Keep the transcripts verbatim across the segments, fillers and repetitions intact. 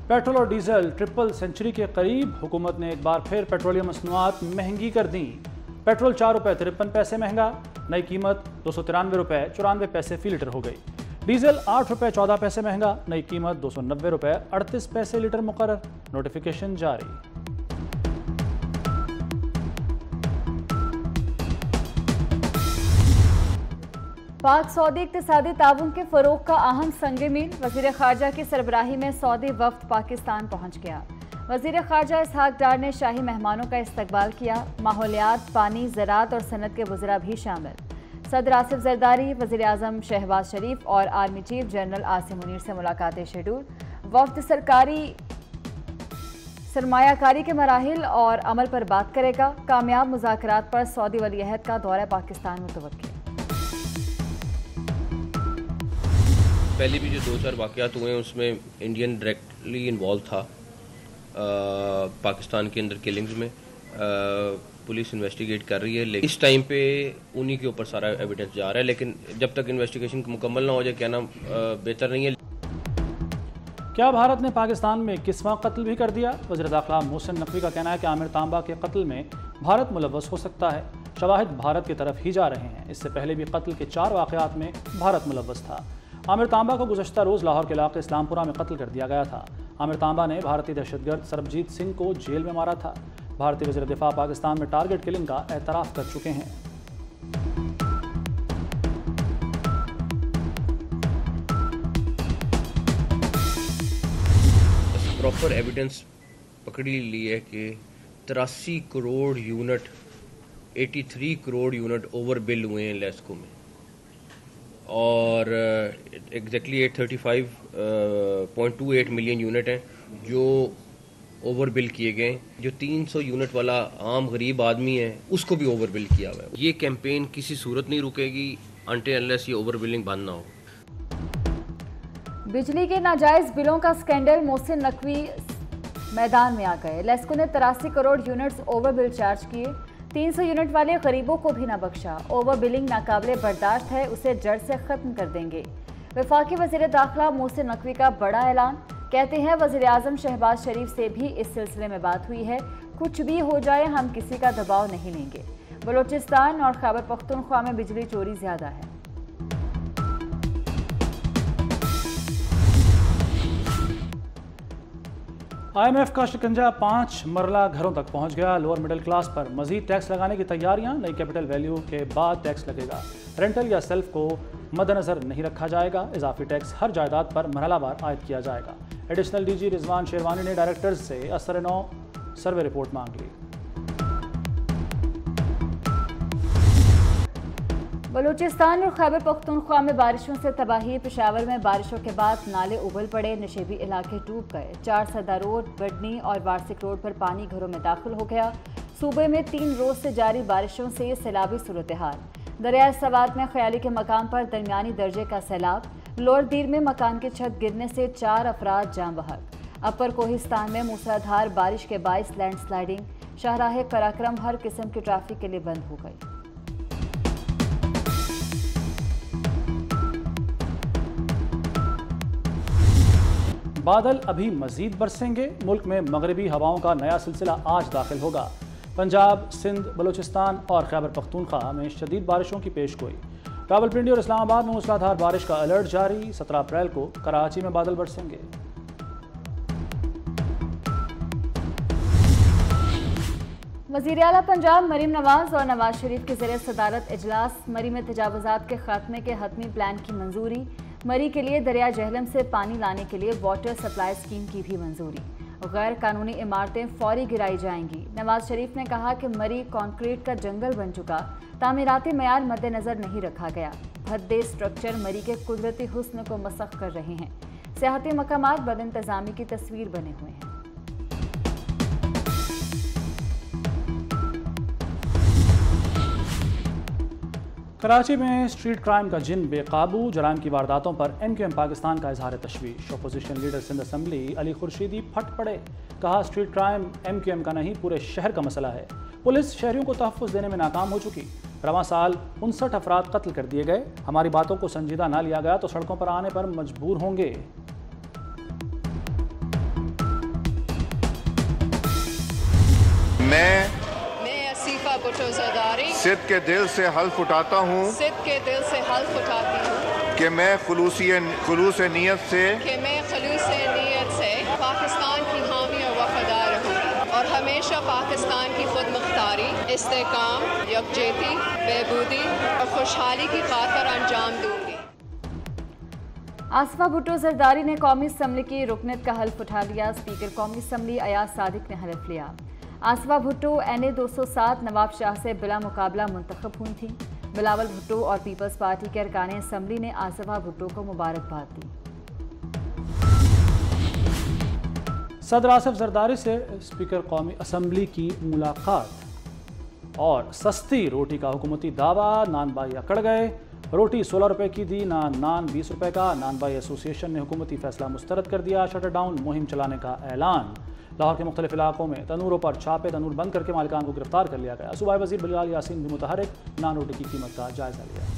Petrol और diesel triple century के करीब, हुकूमत ने एक बार फिर पेट्रोलियम मसनूआत महंगी कर दी। पेट्रोल चार रुपये तिरपन पैसे महंगा, नई कीमत दो सौ तिरानवे रुपये चौरानवे पैसे फी लीटर हो गई। डीजल आठ रुपये चौदह पैसे महंगा, नई कीमत दो सौ नब्बे रुपये अड़तीस पैसे लीटर मुकर्रर। नोटिफिकेशन जारी। पाक सऊदी इक्तिसादी ताउन के फरोग का अहम संग मील, वजीर खारजा की सरबराही में सऊदी वफ्द पाकिस्तान पहुंच गया। वजीर खारजा इसहाक डार ने शाही मेहमानों का इस्तकबाल किया। माहौलियात, पानी, ज़राअत और सनत के वज़रा भी शामिल। सदर आसिफ जरदारी, वज़ीर आज़म शहबाज शरीफ और army chief general Asim Munir से मुलाकातें शेड्यूल। वफ्द सरकारी सरमायाकारी के मराहिल और अमल पर बात करेगा। कामयाब मुज़ाकरात पर सऊदी वलीअहद का दौरा पाकिस्तान मुतवक्किल। पहले भी जो दो चार वाक़यात हुए हैं उसमें इंडियन डायरेक्टली इन्वॉल्व था। आ, पाकिस्तान के अंदर किलिंग्स में आ, पुलिस इन्वेस्टिगेट कर रही है, लेकिन इस टाइम पे उन्हीं के ऊपर सारा एविडेंस जा रहा है। लेकिन जब तक इन्वेस्टिगेशन मुकम्मल ना हो जाए कहना बेहतर नहीं है। क्या भारत ने पाकिस्तान में इक्कीसवां कत्ल भी कर दिया? वज़ीर दाखिला मोहसिन नकवी का कहना है कि आमिर तांबा के कत्ल में भारत मुलव्वस हो सकता है। शवाहिद भारत की तरफ ही जा रहे हैं। इससे पहले भी कत्ल के चार वाक़यात में भारत मुलव्वस था। आमिर तांबा को गुज़श्ता रोज़ लाहौर के इलाके इस्लामपुरा में कत्ल कर दिया गया था। आमिर तांबा ने भारतीय दहशतगर्द सरबजीत सिंह को जेल में मारा था। भारतीय वज़ीर दिफा पाकिस्तान में टारगेट किलिंग का एतराफ़ कर चुके हैं। प्रॉपर एविडेंस पकड़ी ली है कि तिरासी करोड़ यूनिट तिरासी करोड़ यूनिट ओवर बिल हुए हैं लेस्को में, और exactly eight thirty five point two eight million unit हैं जो ओवर बिल किए गए। जो तीन सौ यूनिट वाला आम गरीब आदमी है उसको भी ओवर बिल किया हुआ है। ये कैंपेन किसी सूरत नहीं रुकेगी अनटिल अनलेस ये ओवर बिलिंग बंद ना हो। बिजली के नाजायज बिलों का स्कैंडल, मोहसिन नकवी मैदान में आ गए। लेस्को ने तिरासी crore units over bill charge किए। तीन सौ यूनिट वाले गरीबों को भी ना बख्शा। ओवर बिलिंग नाकाबिले बर्दाश्त है, उसे जड़ से खत्म कर देंगे। वफाकी वज़ीर दाखिला मोहसिन नकवी का बड़ा ऐलान, कहते हैं वज़ीर आज़म शहबाज शरीफ से भी इस सिलसिले में बात हुई है। कुछ भी हो जाए हम किसी का दबाव नहीं लेंगे। बलोचिस्तान और खैबर पख्तूनख्वा में बिजली चोरी ज़्यादा है। आई एम एफ का शिकंजा पाँच मरला घरों तक पहुंच गया। लोअर मिडिल क्लास पर मजीद टैक्स लगाने की तैयारियां। नई कैपिटल वैल्यू के बाद टैक्स लगेगा। रेंटल या सेल्फ को मद्देनजर नहीं रखा जाएगा। इजाफी टैक्स हर जायदाद पर मरहलावार आयद किया जाएगा। एडिशनल डीजी रिजवान शेरवानी ने डायरेक्टर्स से असर नौ सर्वे रिपोर्ट मांग ली। बलूचिस्तान और खैबर पख्तूनख्वा में बारिशों से तबाही। पेशावर में बारिशों के बाद नाले उबल पड़े, नशेबी इलाके डूब गए। चार सदा रोड, बडनी और वार्सिक रोड पर पानी घरों में दाखिल हो गया। सूबे में तीन रोज से जारी बारिशों से सैलाबी सूरत हाल। दरिया सवात में ख्याली के मकाम पर दरमियानी दर्जे का सैलाब। लोअर दीर में मकान की छत गिरने से चार अफराद जान बहक। अपर कोहिस्तान में मूसलाधार बारिश के बाइस लैंड स्लाइडिंग। शाहराह कराक्रम हर किस्म की ट्रैफिक के लिए बंद हो गई। बादल अभी मजीद बरसेंगे। मुल्क में मगरबी हवाओं का नया सिलसिला आज दाखिल होगा। पंजाब, सिंध, बलूचिस्तान और खैबर पख्तूनख्वा में शदीद बारिशों की पेशगोई। रावलपिंडी और इस्लामाबाद में मूसलाधार बारिश का अलर्ट जारी। सत्रह अप्रैल को कराची में बादल बरसेंगे। वज़ीर आला पंजाब मरीम नवाज और नवाज शरीफ के ज़रिए सदारत इजलास। मरी में तजावुज़ात के खात्मे के हतमी प्लान की मंजूरी। मरी के लिए दरिया जहलम से पानी लाने के लिए वाटर सप्लाई स्कीम की भी मंजूरी। गैर कानूनी इमारतें फौरी गिराई जाएंगी। नवाज शरीफ ने कहा कि मरी कॉन्क्रीट का जंगल बन चुका, तामीराती मयार मद्देनजर नहीं रखा गया। भद्दे स्ट्रक्चर मरी के कुदरती हुस्न को मसख कर रहे हैं। सियाहती मकामात बदइंतजामी की तस्वीर बने हुए हैं। कराची में स्ट्रीट क्राइम का जिन बेकाबू। जराइम की वारदातों पर एम क्यू एम पाकिस्तान का इजहार तशवीश। Opposition leader Sindh assembly Ali Khurshidi फट पड़े। कहा street crime M Q M का नहीं पूरे शहर का मसला है। पुलिस शहरियों को तहफ़्फ़ुज़ देने में नाकाम हो चुकी। रवां साल उनसठ अफराद कत्ल कर दिए गए। हमारी बातों को संजीदा ना लिया गया तो सड़कों पर आने पर मजबूर होंगे। मैं मैं आसिफा भुट्टो ज़रदारी सिद्ध के दिल से हल्फ उठाता हूँ सिद्ध के दिल से हल्फ उठाती हूँ कि मैं खुलूसी खुलूस नीयत से कि मैं खलूस नीयत से पाकिस्तान की हामी और वफादार रहूँगी और हमेशा पाकिस्तान की खुद मुख्तारी, इस्तेकाम, यकजहती, बहबूदी और खुशहाली की खातिर अंजाम दूँगी। आसिफा भुट्टो ज़रदारी ने कौमी असम्बली की रुकनीत का हल्फ उठा लिया। स्पीकर कौमी असम्बली अयाज सादिक ने हल्फ लिया। आसिफा भुट्टो एन ए दो सौ सात नवाब शाह से बिला मुकाबला मुंतखब हुई थी। बिलावल भुट्टो और पीपल्स पार्टी के अरकान असम्बली ने आसिफा भुट्टो को मुबारकबाद दी। सदर आसिफ जरदारी से स्पीकर कौमी असम्बली की मुलाकात और सस्ती रोटी का हुकूमती दावा। नान भाई अकड़ गए। रोटी सोलह रुपए की दी, नान नान बीस रुपए का। नान भाई एसोसिएशन ने हुकूमती फैसला मुस्तरद कर दिया। शटर डाउन मुहिम चलाने का ऐलान। लाहौर के मुख्तलिफ इलाकों में तनूरों पर छापे, तनूर बंद करके मालिकान को गिरफ्तार कर लिया गया। सूबाई वजीर बिलाल यासीन भी मुतहरिक, नान रोटी की कीमत का जायजा लिया।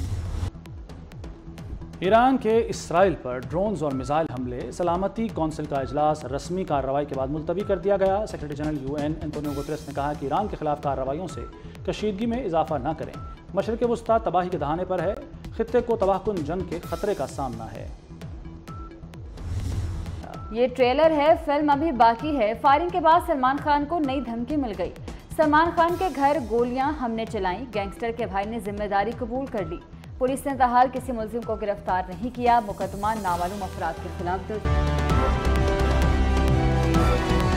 ईरान के इसराइल पर ड्रोन्स और मिसाइल हमले। सलामती कौंसिल का इजलास रस्मी कार्रवाई के बाद मुलतवी कर दिया गया। Secretary general UN Antonio Guterres ने कहा कि ईरान के खिलाफ कार्रवाइयों से कशीदगी में इजाफा न करें। मशरक़ वुस्ता तबाही के दहाने पर है। खित्ते को तबाहकुन जंग के खतरे का सामना है। ये ट्रेलर है, फिल्म अभी बाकी है। फायरिंग के बाद सलमान खान को नई धमकी मिल गई। सलमान खान के घर गोलियां हमने चलाई। गैंगस्टर के भाई ने जिम्मेदारी कबूल कर ली। पुलिस ने ताहाल किसी मुलजिम को गिरफ्तार नहीं किया। मुकदमा नामालूम अफराद के खिलाफ दर्ज।